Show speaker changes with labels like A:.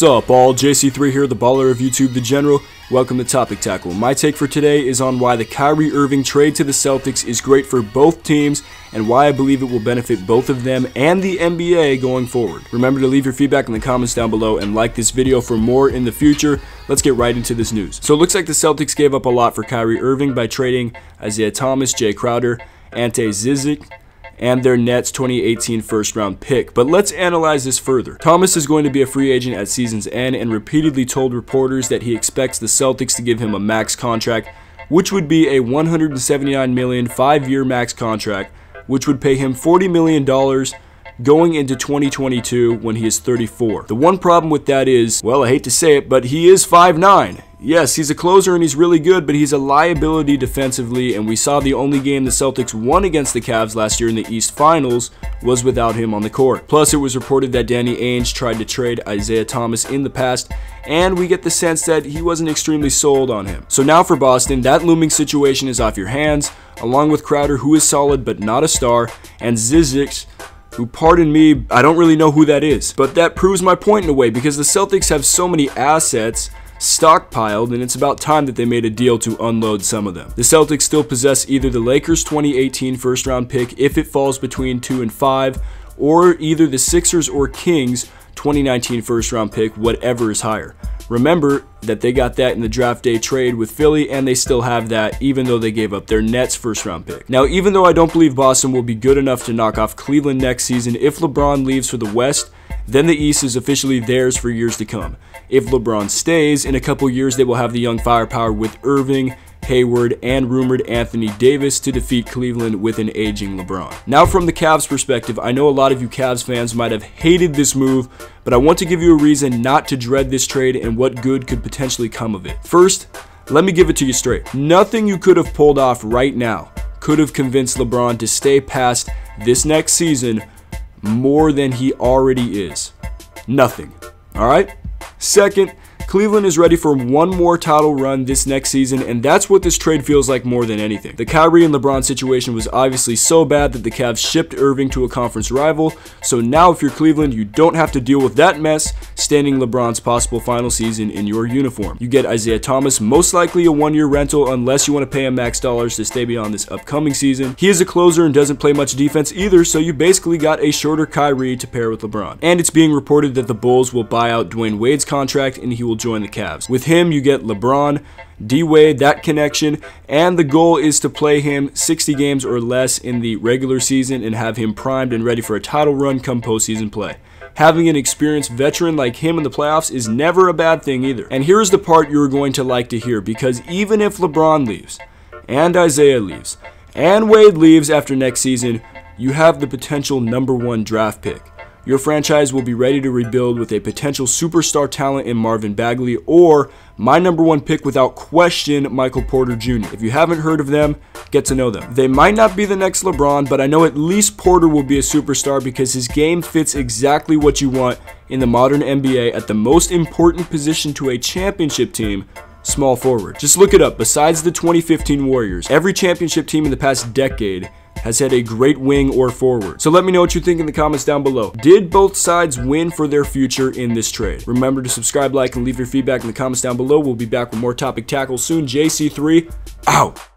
A: What's up, all? JC3 here, the baller of YouTube, the general. Welcome to Topic Tackle. My take for today is on why the Kyrie Irving trade to the Celtics is great for both teams and why I believe it will benefit both of them and the NBA going forward. Remember to leave your feedback in the comments down below and like this video for more in the future. Let's get right into this news. So it looks like the Celtics gave up a lot for Kyrie Irving by trading Isaiah Thomas, Jay Crowder, Ante Zizic, and their Nets 2018 first-round pick. But let's analyze this further. Thomas is going to be a free agent at season's end and repeatedly told reporters that he expects the Celtics to give him a max contract, which would be a $179 million 5-year max contract, which would pay him $40 million going into 2022 when he is 34. The one problem with that is, well, I hate to say it, but he is 5'9". Yes, he's a closer and he's really good, but he's a liability defensively, and we saw the only game the Celtics won against the Cavs last year in the East Finals was without him on the court. Plus, it was reported that Danny Ainge tried to trade Isaiah Thomas in the past, and we get the sense that he wasn't extremely sold on him. So now for Boston, that looming situation is off your hands, along with Crowder, who is solid but not a star, and Zizic, who, pardon me, I don't really know who that is. But that proves my point in a way, because the Celtics have so many assets stockpiled, and it's about time that they made a deal to unload some of them. The Celtics still possess either the Lakers 2018 first round pick if it falls between 2 and 5, or either the Sixers or Kings 2019 first round pick, whatever is higher. Remember that they got that in the draft day trade with Philly, and they still have that even though they gave up their Nets first round pick. Now, even though I don't believe Boston will be good enough to knock off Cleveland next season, if LeBron leaves for the West, then the East is officially theirs for years to come. If LeBron stays, in a couple years they will have the young firepower with Irving, Hayward, and rumored Anthony Davis to defeat Cleveland with an aging LeBron. Now, from the Cavs perspective, I know a lot of you Cavs fans might have hated this move, but I want to give you a reason not to dread this trade and what good could potentially come of it. First, let me give it to you straight. Nothing you could have pulled off right now could have convinced LeBron to stay past this next season more than he already is. Nothing. Alright? Second, Cleveland is ready for one more title run this next season, and that's what this trade feels like more than anything. The Kyrie and LeBron situation was obviously so bad that the Cavs shipped Irving to a conference rival, so now if you're Cleveland, you don't have to deal with that mess, standing LeBron's possible final season in your uniform. You get Isaiah Thomas, most likely a 1-year rental unless you want to pay him max dollars to stay beyond this upcoming season. He is a closer and doesn't play much defense either, so you basically got a shorter Kyrie to pair with LeBron. And it's being reported that the Bulls will buy out Dwayne Wade's contract and he will join the Cavs. With him, you get LeBron, D-Wade, that connection, and the goal is to play him 60 games or less in the regular season and have him primed and ready for a title run come postseason play. Having an experienced veteran like him in the playoffs is never a bad thing either. And here's the part you're going to like to hear, because even if LeBron leaves, and Isaiah leaves, and Wade leaves after next season, you have the potential #1 draft pick. Your franchise will be ready to rebuild with a potential superstar talent in Marvin Bagley, or my #1 pick without question, Michael Porter Jr. If you haven't heard of them, get to know them. They might not be the next LeBron, but I know at least Porter will be a superstar because his game fits exactly what you want in the modern NBA at the most important position to a championship team, small forward. Just look it up. Besides the 2015 Warriors, every championship team in the past decade has had a great wing or forward. So let me know what you think in the comments down below. Did both sides win for their future in this trade? Remember to subscribe, like, and leave your feedback in the comments down below. We'll be back with more Topic Tackle soon. JC3, out.